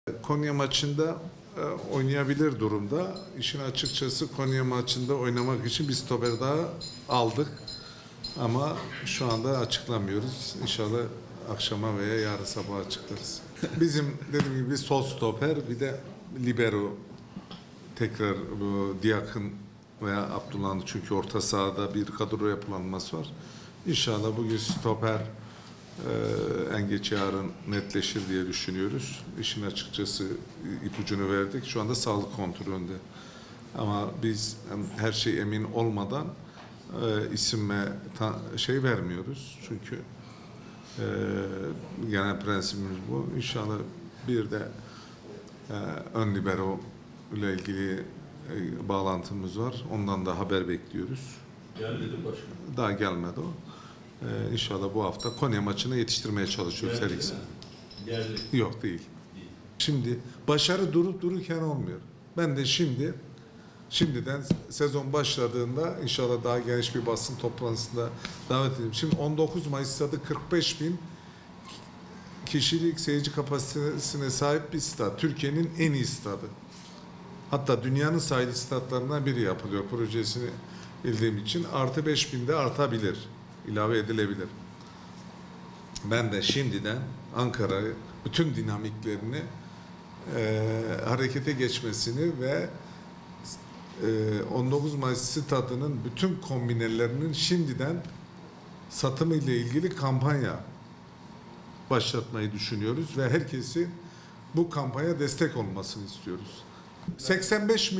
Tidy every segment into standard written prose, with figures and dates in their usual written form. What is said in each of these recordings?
Konya maçında oynayabilir durumda. İşin açıkçası Konya maçında oynamak için bir stoper daha aldık. Ama şu anda açıklamıyoruz. İnşallah akşama veya yarın sabah açıklarız. Bizim dediğim gibi sol stoper, bir de libero, tekrar bu Diakın veya Abdullah'ın, çünkü orta sahada bir kadro yapılanması var. İnşallah bugün stoper en geç yarın netleşir diye düşünüyoruz. İşin açıkçası ipucunu verdik. Şu anda sağlık kontrolünde. Ama biz her şey emin olmadan isim ve vermiyoruz. Çünkü genel prensibimiz bu. İnşallah bir de ön libero ile ilgili bağlantımız var. Ondan da haber bekliyoruz. Gelmedi mi başkanım? Daha gelmedi o. İnşallah bu hafta Konya maçına yetiştirmeye çalışıyoruz her ikisini. Geldi. Yok değil. Şimdi başarı durup dururken olmuyor. Ben de şimdiden sezon başladığında inşallah daha geniş bir basın toplantısında davet edeyim. Şimdi 19 Mayıs stadı 45.000 kişilik seyirci kapasitesine sahip bir stat. Türkiye'nin en iyi stadı. Hatta dünyanın sayılı statlarından biri yapılıyor projesini bildiğim için. Artı 5.000'de artabilir. İlave edilebilir. Ben de şimdiden Ankara'yı bütün dinamiklerini harekete geçmesini ve 19 Mayıs stadının bütün kombinelerinin şimdiden satımı ile ilgili kampanya başlatmayı düşünüyoruz ve herkesin bu kampanya destek olmasını istiyoruz. 85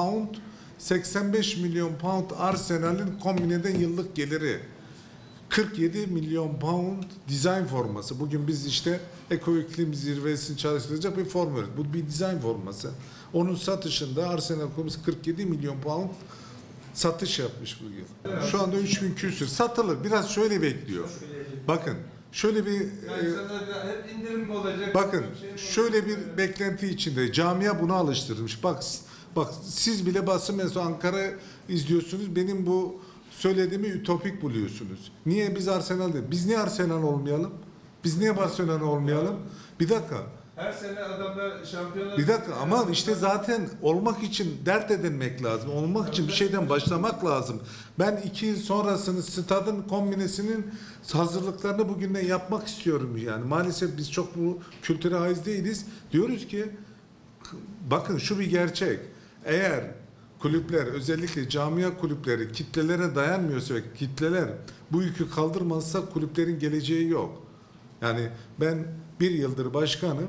milyon pound Arsenal'in kombineden yıllık geliri. 47 milyon pound dizayn forması. Bugün biz işte Eko İklim Zirvesi'ni çalıştıracak bir forma. Bu bir dizayn forması. Onun satışında Arsenal konusu 47 milyon pound satış yapmış bu yıl. Şu anda 3000 küsür satılır. Biraz şöyle bekliyor. Bakın şöyle bir hep indirim mi olacak? bakın şöyle bir beklenti içinde camia buna alıştırmış. Bak siz bile basın mensubu Ankara izliyorsunuz. Benim bu söylediğimi ütopik buluyorsunuz. Niye biz Arsenal değil? Biz niye Arsenal olmayalım? Biz niye Barcelona olmayalım? Bir dakika. Her sene adamlar şampiyonlar... Bir dakika ama işte zaten olmak için dert edinmek lazım. Olmak için bir şeyden başlamak lazım. Ben 2 yıl sonrasını stadın kombinesinin hazırlıklarını bugünden yapmak istiyorum yani. Maalesef biz çok bu kültüre haiz değiliz. Diyoruz ki bakın şu bir gerçek. Eğer kulüpler, özellikle camia kulüpleri kitlelere dayanmıyorsa ve kitleler bu yükü kaldırmazsa kulüplerin geleceği yok. Yani ben bir yıldır başkanım,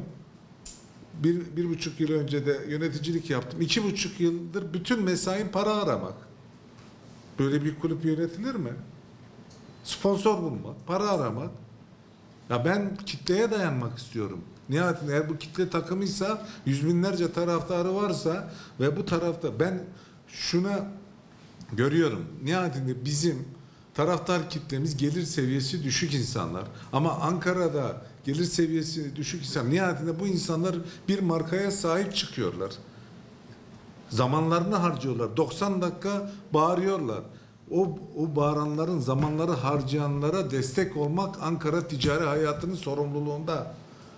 bir buçuk yıl önce de yöneticilik yaptım. 2,5 yıldır bütün mesain para aramak. Böyle bir kulüp yönetilir mi? Sponsor bulmak, para aramak. Ya ben kitleye dayanmak istiyorum. Nihayetinde eğer bu kitle takımıysa, yüz binlerce taraftarı varsa ve bu tarafta ben şuna görüyorum. Nihayetinde bizim taraftar kitlemiz gelir seviyesi düşük insanlar. Ama Ankara'da gelir seviyesi düşük insan. Nihayetinde bu insanlar bir markaya sahip çıkıyorlar. Zamanlarını harcıyorlar. 90 dakika bağırıyorlar. O bağıranların, zamanları harcayanlara destek olmak Ankara ticari hayatının sorumluluğunda.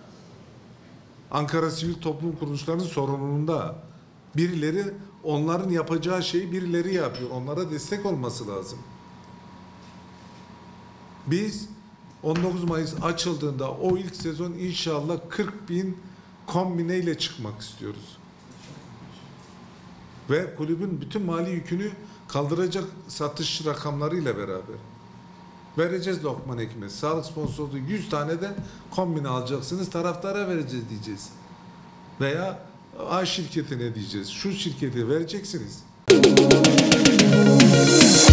Ankara sivil toplum kuruluşlarının sorumluluğunda. Birileri onların yapacağı şeyi birileri yapıyor. Onlara destek olması lazım. Biz 19 Mayıs açıldığında o ilk sezon inşallah 40.000 kombineyle çıkmak istiyoruz. Ve kulübün bütün mali yükünü kaldıracak satış rakamlarıyla beraber. Vereceğiz lokman ekmeği. Sağlık sponsorluğu 100 tane de kombine alacaksınız. Taraftara vereceğiz diyeceğiz. Veya A şirketine diyeceğiz. Şu şirkete vereceksiniz.